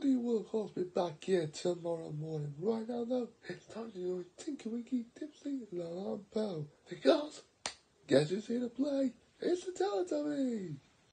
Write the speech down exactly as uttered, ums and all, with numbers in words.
Bloody Workhorse be back here tomorrow morning. Right now though, it's time to do a Tinky Winky Dipsy Alarm Bell. Because, guess who's here to play? It's the Teletubbies!